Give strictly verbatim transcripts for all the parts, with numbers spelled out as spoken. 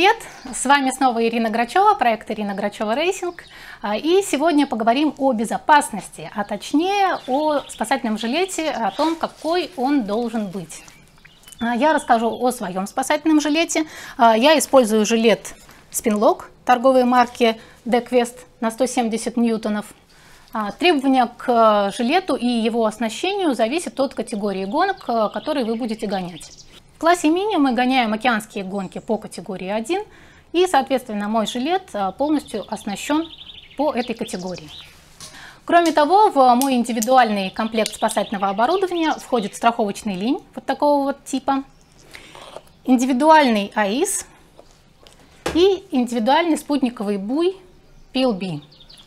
привет! С вами снова Ирина Грачева, проект Ирина Грачева Рейсинг. И сегодня поговорим о безопасности, а точнее о спасательном жилете, о том, какой он должен быть. Я расскажу о своем спасательном жилете. Я использую жилет Spinlock торговой марки DeQuest на сто семьдесят ньютонов. Требования к жилету и его оснащению зависят от категории гонок, которые вы будете гонять. В классе мини мы гоняем океанские гонки по категории один, и, соответственно, мой жилет полностью оснащен по этой категории. Кроме того, в мой индивидуальный комплект спасательного оборудования входит страховочный линь вот такого вот типа, индивидуальный АИС и индивидуальный спутниковый буй пи эл би.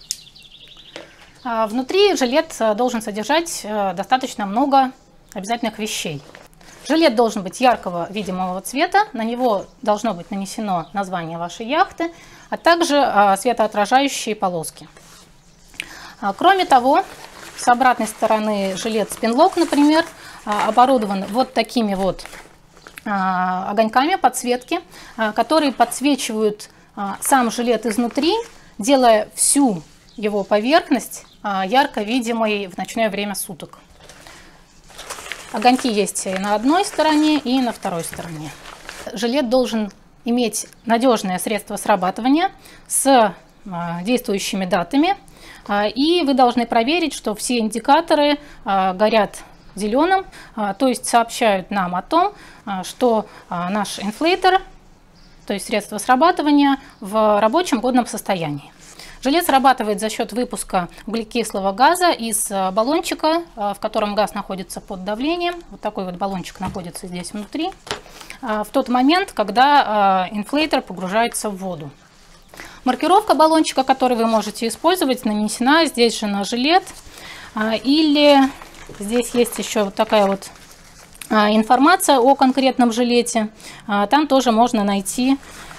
Внутри жилет должен содержать достаточно много обязательных вещей. Жилет должен быть яркого видимого цвета, на него должно быть нанесено название вашей яхты, а также светоотражающие полоски. Кроме того, с обратной стороны жилет Spinlock, например, оборудован вот такими вот огоньками подсветки, которые подсвечивают сам жилет изнутри, делая всю его поверхность ярко видимой в ночное время суток. Огоньки есть и на одной стороне, и на второй стороне. Жилет должен иметь надежное средство срабатывания с действующими датами. И вы должны проверить, что все индикаторы горят зеленым, то есть сообщают нам о том, что наш инфлейтер, то есть средство срабатывания, в рабочем годном состоянии. Жилет срабатывает за счет выпуска углекислого газа из баллончика, в котором газ находится под давлением. Вот такой вот баллончик находится здесь внутри, в тот момент, когда инфлейтер погружается в воду. Маркировка баллончика, который вы можете использовать, нанесена здесь же на жилет. Или здесь есть еще вот такая вот информация о конкретном жилете. Там тоже можно найти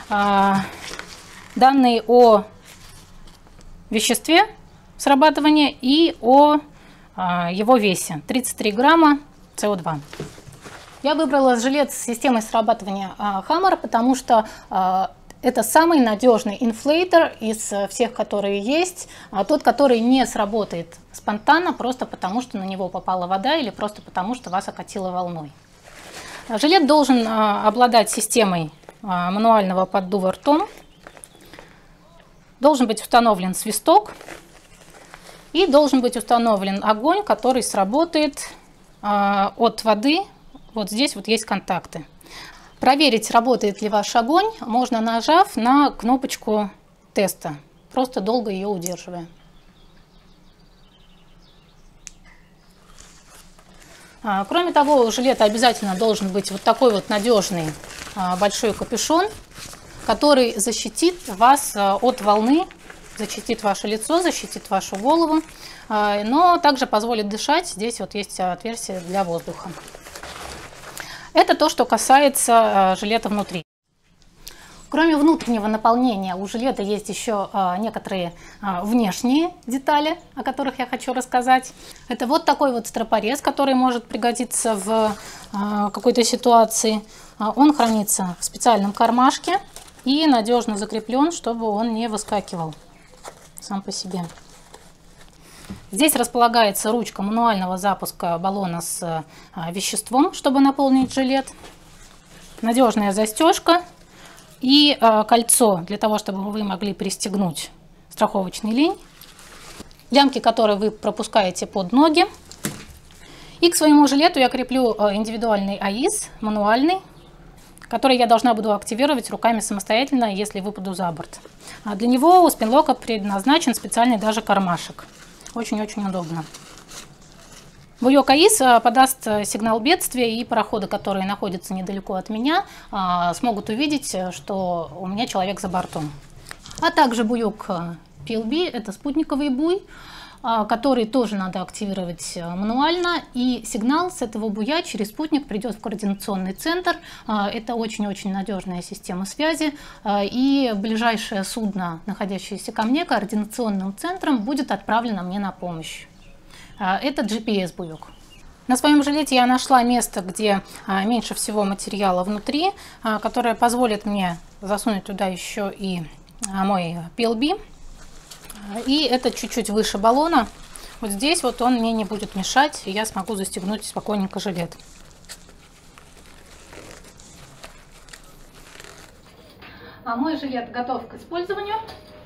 данные о веществе срабатывания и о а, его весе тридцать три грамма С О два. Я выбрала жилет с системой срабатывания а, Hammer, потому что а, это самый надежный инфлейтер из всех, которые есть, а, тот, который не сработает спонтанно, просто потому что на него попала вода или просто потому что вас окатило волной. Жилет должен а, обладать системой а, мануального поддува ртом. Должен быть установлен свисток и должен быть установлен огонь, который сработает э, от воды. Вот здесь вот есть контакты. Проверить, работает ли ваш огонь, можно, нажав на кнопочку теста, просто долго ее удерживая. А, кроме того, у жилета обязательно должен быть вот такой вот надежный а, большой капюшон, который защитит вас от волны, защитит ваше лицо, защитит вашу голову, но также позволит дышать. Здесь вот есть отверстие для воздуха. Это то, что касается жилета внутри. Кроме внутреннего наполнения, у жилета есть еще некоторые внешние детали, о которых я хочу рассказать. Это вот такой вот стропорез, который может пригодиться в какой-то ситуации. Он хранится в специальном кармашке и надежно закреплен, чтобы он не выскакивал сам по себе. Здесь располагается ручка мануального запуска баллона с веществом, чтобы наполнить жилет, надежная застежка и кольцо для того, чтобы вы могли пристегнуть страховочный линь, лямки, которые вы пропускаете под ноги. И к своему жилету я креплю индивидуальный АИС, мануальный, который я должна буду активировать руками самостоятельно, если выпаду за борт. А для него у Spinlock предназначен специальный даже кармашек. Очень-очень удобно. Буек АИС подаст сигнал бедствия, и пароходы, которые находятся недалеко от меня, смогут увидеть, что у меня человек за бортом. А также буек пи эл би, это спутниковый буй, который тоже надо активировать мануально, и сигнал с этого буя через спутник придет в координационный центр. Это очень-очень надежная система связи, и ближайшее судно, находящееся ко мне, координационным центром, будет отправлено мне на помощь. Это джи пи эс-буек. На своем жилете я нашла место, где меньше всего материала внутри, которое позволит мне засунуть туда еще и мой пи эл би. И это чуть-чуть выше баллона. Вот здесь вот он мне не будет мешать, и я смогу застегнуть спокойненько жилет. А мой жилет готов к использованию.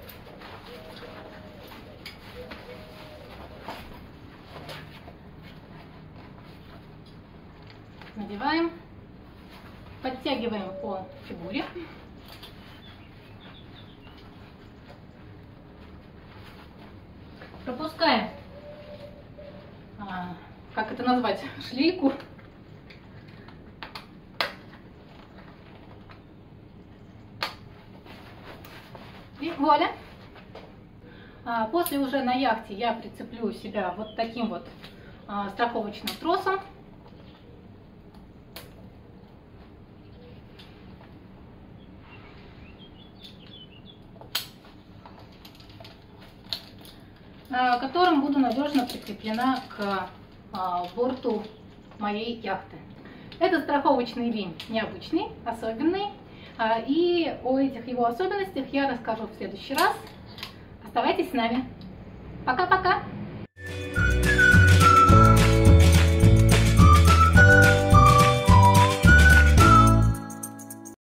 Надеваем, подтягиваем по фигуре. Пропускаем, а, как это назвать, шлейку. И вуаля. А, после уже на яхте я прицеплю себя вот таким вот а, страховочным тросом. Которым буду надежно прикреплена к а, борту моей яхты. Этот страховочный линь необычный, особенный, а, и о этих его особенностях я расскажу в следующий раз. Оставайтесь с нами. Пока-пока!